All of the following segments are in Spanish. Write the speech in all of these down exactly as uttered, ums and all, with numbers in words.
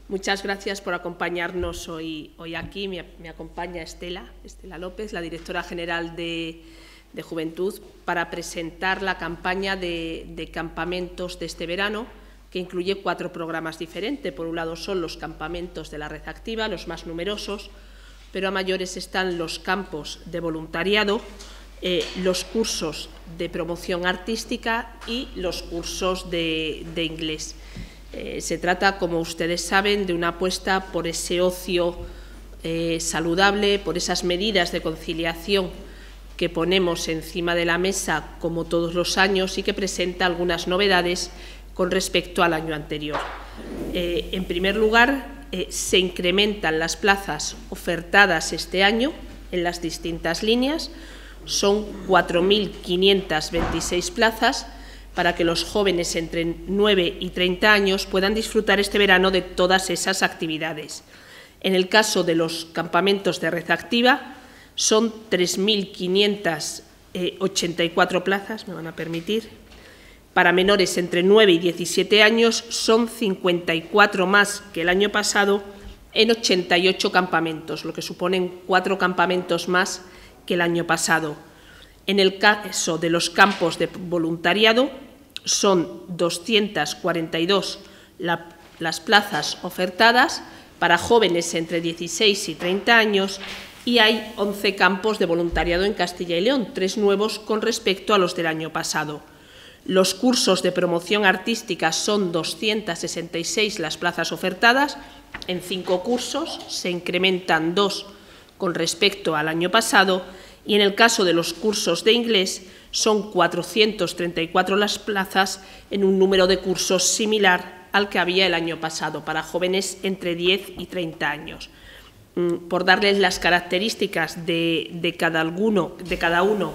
Muchas gracias por acompañarnos hoy, hoy aquí. Me, me acompaña Estela, Estela López, la directora general de, de Juventud, para presentar la campaña de, de campamentos de este verano, que incluye cuatro programas diferentes. Por un lado son los campamentos de la red activa, los más numerosos, pero a mayores están los campos de voluntariado, eh, los cursos de promoción artística y los cursos de, de inglés. Eh, se trata, como ustedes saben, de una apuesta por ese ocio eh, saludable, por esas medidas de conciliación que ponemos encima de la mesa como todos los años y que presenta algunas novedades con respecto al año anterior. Eh, en primer lugar, eh, se incrementan las plazas ofertadas este año en las distintas líneas. Son cuatro mil quinientas veintiséis plazas para que los jóvenes entre nueve y treinta años puedan disfrutar este verano de todas esas actividades. En el caso de los campamentos de red activa, son tres mil quinientas ochenta y cuatro plazas, me van a permitir. Para menores entre nueve y diecisiete años son cincuenta y cuatro más que el año pasado en ochenta y ocho campamentos, lo que suponen cuatro campamentos más que el año pasado. En el caso de los campos de voluntariado, son doscientas cuarenta y dos la, las plazas ofertadas para jóvenes entre dieciséis y treinta años y hay once campos de voluntariado en Castilla y León, tres nuevos con respecto a los del año pasado. Los cursos de promoción artística son doscientas sesenta y seis las plazas ofertadas, en cinco cursos se incrementan dos con respecto al año pasado y en el caso de los cursos de inglés son cuatrocientas treinta y cuatro las plazas en un número de cursos similar al que había el año pasado para jóvenes entre diez y treinta años. Por darles las características de, de, cada, alguno, de cada uno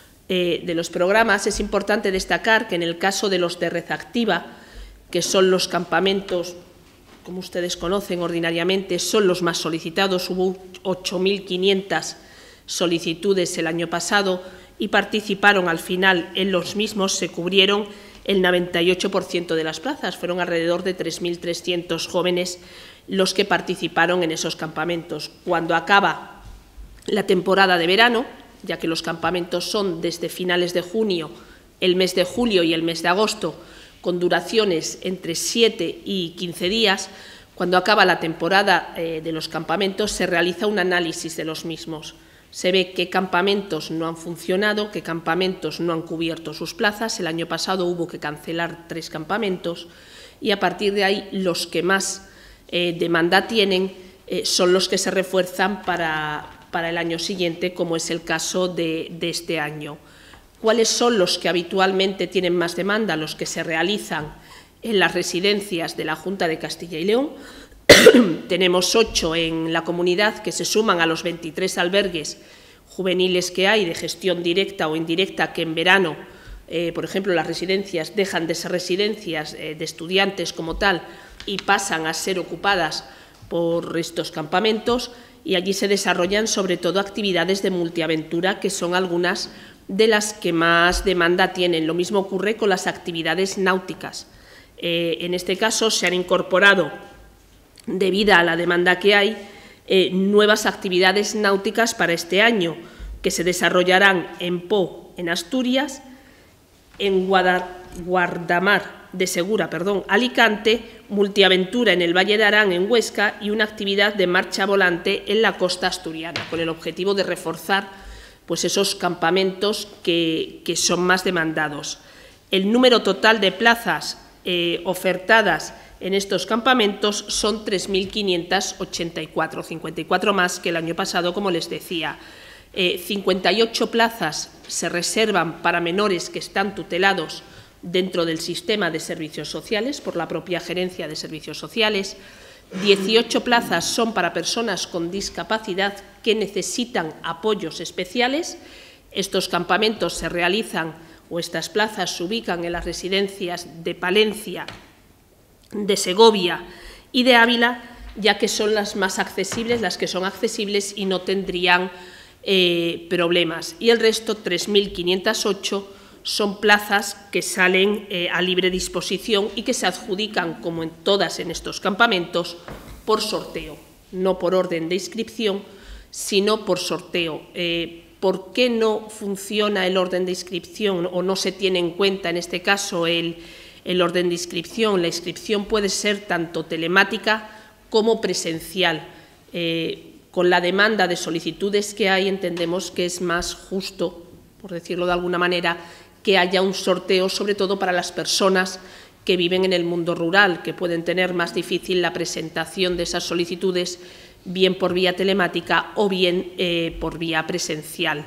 eh, de los programas, es importante destacar que en el caso de los de red activa, que son los campamentos, como ustedes conocen ordinariamente, son los más solicitados, hubo ocho mil quinientas solicitudes el año pasado y participaron al final en los mismos, se cubrieron el noventa y ocho por ciento de las plazas, fueron alrededor de tres mil trescientos jóvenes los que participaron en esos campamentos. Cuando acaba la temporada de verano, ya que los campamentos son desde finales de junio, el mes de julio y el mes de agosto, con duraciones entre siete y quince días, cuando acaba la temporada eh, de los campamentos se realiza un análisis de los mismos. Se ve qué campamentos no han funcionado, qué campamentos no han cubierto sus plazas. El año pasado hubo que cancelar tres campamentos y a partir de ahí los que más eh, demanda tienen eh, son los que se refuerzan para, para el año siguiente, como es el caso de, de este año. ¿Cuáles son los que habitualmente tienen más demanda? Los que se realizan en las residencias de la Junta de Castilla y León. Tenemos ocho en la comunidad que se suman a los veintitrés albergues juveniles que hay de gestión directa o indirecta que en verano, eh, por ejemplo, las residencias dejan de ser residencias eh, de estudiantes como tal y pasan a ser ocupadas por estos campamentos y allí se desarrollan sobre todo actividades de multiaventura que son algunas de las que más demanda tienen. Lo mismo ocurre con las actividades náuticas. Eh, en este caso se han incorporado, debido a la demanda que hay, eh, nuevas actividades náuticas para este año, que se desarrollarán en Po, en Asturias, en Guadar, Guardamar de Segura, perdón, Alicante, multiaventura en el Valle de Arán, en Huesca, y una actividad de marcha volante en la costa asturiana, con el objetivo de reforzar pues, esos campamentos que, que son más demandados. El número total de plazas eh, ofertadas en estos campamentos son tres mil quinientas ochenta y cuatro, cincuenta y cuatro más que el año pasado, como les decía. Eh, cincuenta y ocho plazas se reservan para menores que están tutelados dentro del sistema de servicios sociales por la propia Gerencia de Servicios Sociales. dieciocho plazas son para personas con discapacidad que necesitan apoyos especiales. Estos campamentos se realizan o estas plazas se ubican en las residencias de Palencia, de Segovia y de Ávila, ya que son las más accesibles, las que son accesibles y no tendrían eh, problemas. Y el resto, tres mil quinientas ocho, son plazas que salen eh, a libre disposición y que se adjudican, como en todas en estos campamentos, por sorteo, no por orden de inscripción, sino por sorteo. Eh, ¿Por qué no funciona el orden de inscripción o no se tiene en cuenta en este caso el, el orden de inscripción? La inscripción puede ser tanto telemática como presencial. Eh, con la demanda de solicitudes que hay, entendemos que es más justo, por decirlo de alguna manera, que haya un sorteo, sobre todo para las personas que viven en el mundo rural, que pueden tener más difícil la presentación de esas solicitudes, bien por vía telemática o bien eh, por vía presencial.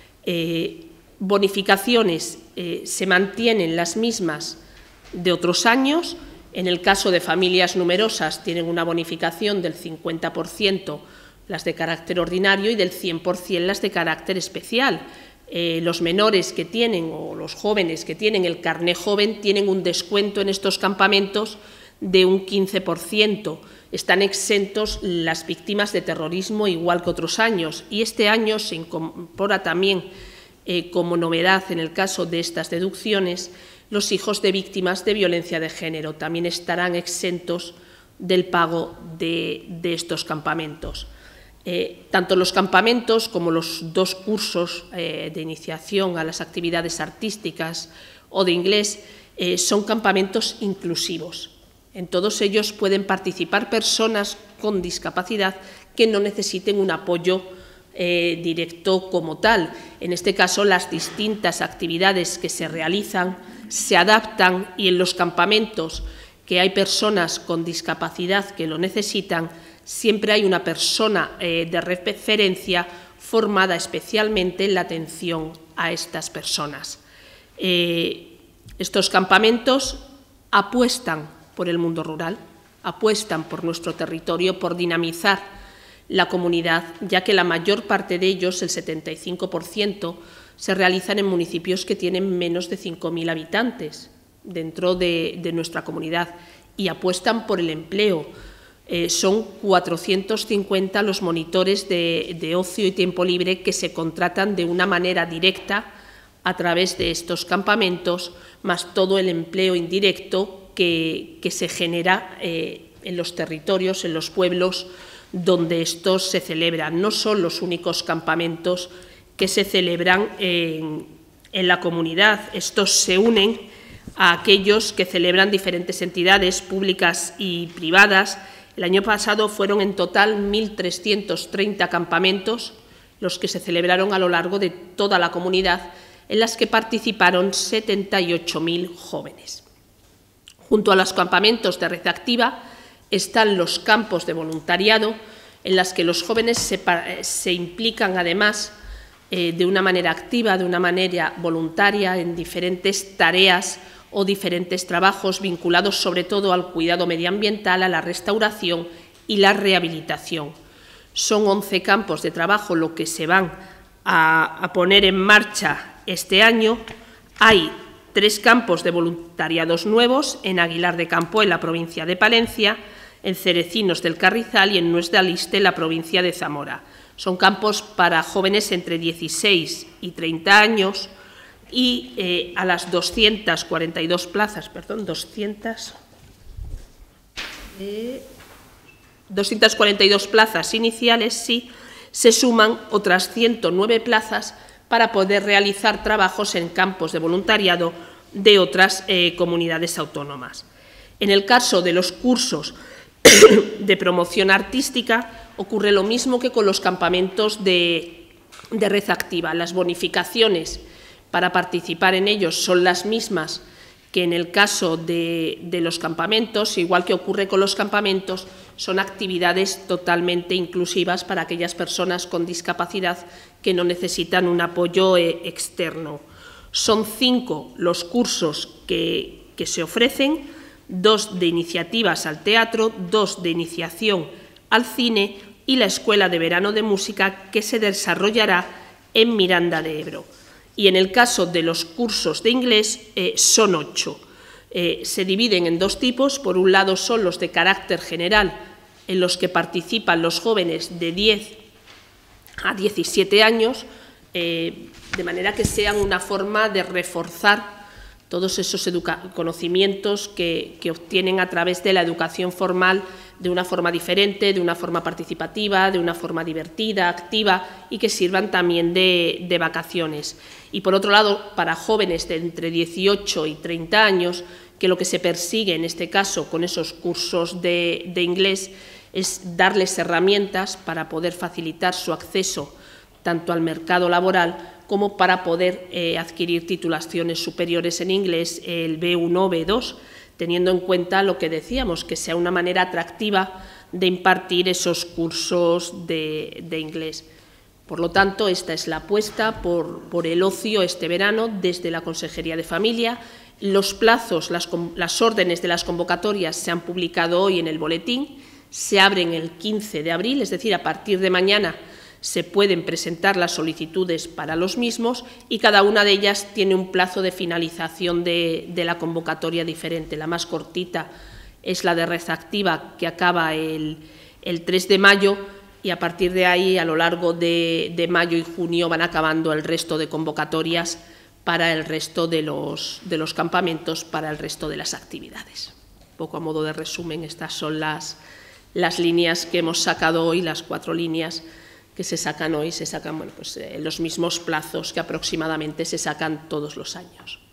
Eh, bonificaciones eh, se mantienen las mismas de otros años. En el caso de familias numerosas tienen una bonificación del cincuenta por ciento las de carácter ordinario y del cien por cien las de carácter especial. Eh, los menores que tienen o los jóvenes que tienen el carné joven tienen un descuento en estos campamentos de un quince por ciento. Están exentos las víctimas de terrorismo igual que otros años y este año se incorpora también eh, como novedad en el caso de estas deducciones los hijos de víctimas de violencia de género. También estarán exentos del pago de, de estos campamentos. Eh, tanto los campamentos como los dos cursos eh, de iniciación a las actividades artísticas o de inglés eh, son campamentos inclusivos. En todos ellos pueden participar personas con discapacidad que no necesiten un apoyo eh, directo como tal. En este caso, las distintas actividades que se realizan se adaptan y en los campamentos que hay personas con discapacidad que lo necesitan, siempre hay una persona eh, de referencia formada especialmente en la atención a estas personas. Eh, estos campamentos apuestan por el mundo rural, apuestan por nuestro territorio, por dinamizar la comunidad, ya que la mayor parte de ellos, el setenta y cinco por ciento, se realizan en municipios que tienen menos de cinco mil habitantes dentro de, de nuestra comunidad y apuestan por el empleo. Eh, son cuatrocientos cincuenta los monitores de, de ocio y tiempo libre que se contratan de una manera directa a través de estos campamentos, más todo el empleo indirecto que, que se genera eh, en los territorios, en los pueblos donde estos se celebran. No son los únicos campamentos que se celebran en, en la comunidad. Estos se unen a aquellos que celebran diferentes entidades públicas y privadas. El año pasado fueron en total mil trescientos treinta campamentos los que se celebraron a lo largo de toda la comunidad, en las que participaron setenta y ocho mil jóvenes. Junto a los campamentos de red activa están los campos de voluntariado, en las que los jóvenes se, se implican además eh, de una manera activa, de una manera voluntaria en diferentes tareas o diferentes trabajos vinculados sobre todo al cuidado medioambiental, a la restauración y la rehabilitación. Son once campos de trabajo lo que se van a, a poner en marcha este año. Hay tres campos de voluntariados nuevos en Aguilar de Campo, en la provincia de Palencia, en Cerecinos del Carrizal y en Nuez de Aliste, en la provincia de Zamora. Son campos para jóvenes entre dieciséis y treinta años y eh, a las doscientas cuarenta y dos plazas, perdón, doscientas, eh, doscientas cuarenta y dos plazas iniciales, sí, se suman otras ciento nueve plazas para poder realizar trabajos en campos de voluntariado de otras eh, comunidades autónomas. En el caso de los cursos de promoción artística ocurre lo mismo que con los campamentos de, de red activa. Las bonificaciones para participar en ellos son las mismas que en el caso de, de los campamentos, igual que ocurre con los campamentos, son actividades totalmente inclusivas para aquellas personas con discapacidad que no necesitan un apoyo eh, externo. Son cinco los cursos que, que se ofrecen, dos de iniciativas al teatro, dos de iniciación al cine y la Escuela de Verano de Música que se desarrollará en Miranda de Ebro. Y en el caso de los cursos de inglés eh, son ocho. Eh, se dividen en dos tipos. Por un lado son los de carácter general, en los que participan los jóvenes de diez a diecisiete años, eh, de manera que sean una forma de reforzar todos esos conocimientos que, que obtienen a través de la educación formal de una forma diferente, de una forma participativa, de una forma divertida, activa y que sirvan también de, de vacaciones. Y por otro lado, para jóvenes de entre dieciocho y treinta años, que lo que se persigue en este caso con esos cursos de, de inglés es darles herramientas para poder facilitar su acceso tanto al mercado laboral como para poder eh, adquirir titulaciones superiores en inglés, el B uno o B dos, teniendo en cuenta lo que decíamos, que sea una manera atractiva de impartir esos cursos de, de inglés. Por lo tanto, esta es la apuesta por, por el ocio este verano desde la Consejería de Familia. Los plazos, las, las órdenes de las convocatorias se han publicado hoy en el boletín, se abren el quince de abril, es decir, a partir de mañana se pueden presentar las solicitudes para los mismos y cada una de ellas tiene un plazo de finalización de, de la convocatoria diferente. La más cortita es la de Red Activa, que acaba el, el tres de mayo, y a partir de ahí, a lo largo de, de mayo y junio, van acabando el resto de convocatorias para el resto de los, de los campamentos, para el resto de las actividades. Un poco a modo de resumen, estas son las, las líneas que hemos sacado hoy, las cuatro líneas que se sacan hoy, se sacan bueno, pues, eh, los mismos plazos que aproximadamente se sacan todos los años.